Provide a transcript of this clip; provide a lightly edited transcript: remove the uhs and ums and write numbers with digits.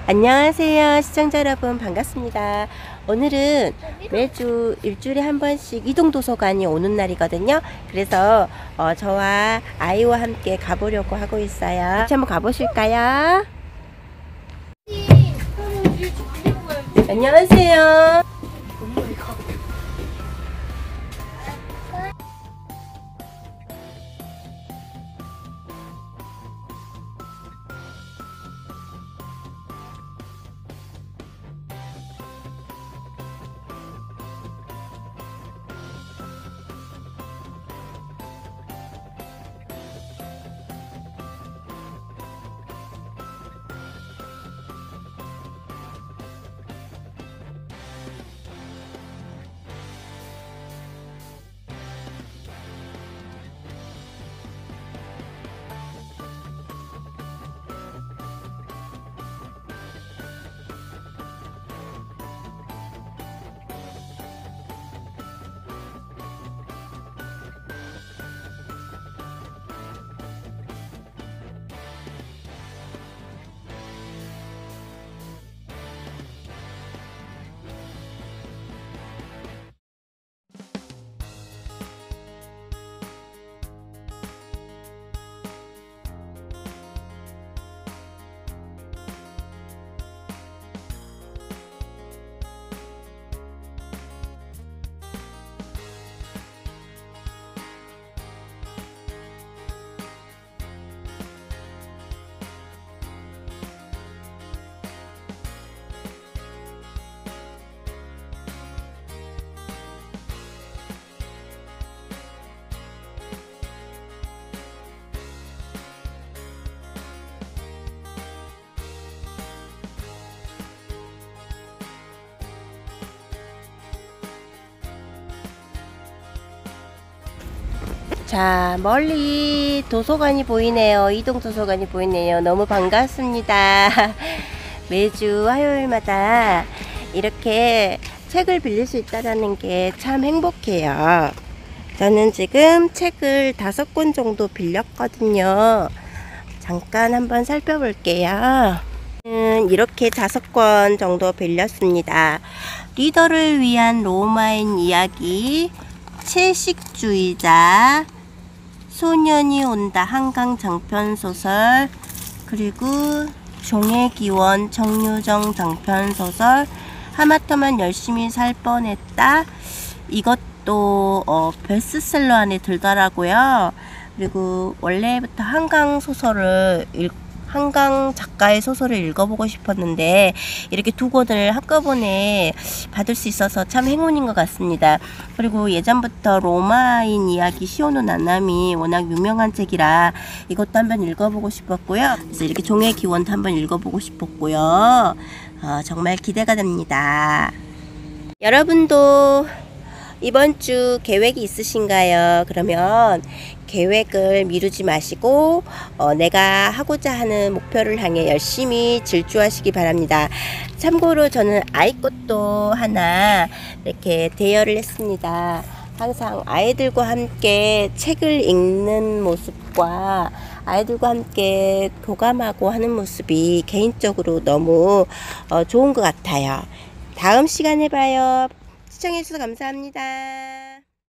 안녕하세요 시청자 여러분, 반갑습니다. 오늘은 매주 일주일에 한 번씩 이동도서관이 오는 날이거든요. 그래서 저와 아이와 함께 가보려고 하고 있어요. 같이 한번 가보실까요? 안녕하세요. 자, 멀리 도서관이 보이네요. 이동도서관이 보이네요. 너무 반갑습니다. 매주 화요일마다 이렇게 책을 빌릴 수 있다는 게 참 행복해요. 저는 지금 책을 5권 정도 빌렸거든요. 잠깐 한번 살펴볼게요. 이렇게 5권 정도 빌렸습니다. 리더를 위한 로마인 이야기, 채식주의자, 소년이 온다 한강 장편소설, 그리고 종의 기원 정유정 장편소설, 하마터면 열심히 살 뻔했다. 이것도 베스트셀러 안에 들더라고요. 그리고 원래부터 한강 작가의 소설을 읽어보고 싶었는데 이렇게 2권을 한꺼번에 받을 수 있어서 참 행운인 것 같습니다. 그리고 예전부터 로마인 이야기 시오노 나나미 워낙 유명한 책이라 이것도 한번 읽어보고 싶었고요. 그래서 이렇게 종의 기원도 한번 읽어보고 싶었고요. 정말 기대가 됩니다. 여러분도 이번 주 계획이 있으신가요? 그러면 계획을 미루지 마시고 내가 하고자 하는 목표를 향해 열심히 질주하시기 바랍니다. 참고로 저는 아이 것도 하나 이렇게 대여를 했습니다. 항상 아이들과 함께 책을 읽는 모습과 아이들과 함께 교감하고 하는 모습이 개인적으로 너무 좋은 것 같아요. 다음 시간에 봐요. 시청해주셔서 감사합니다.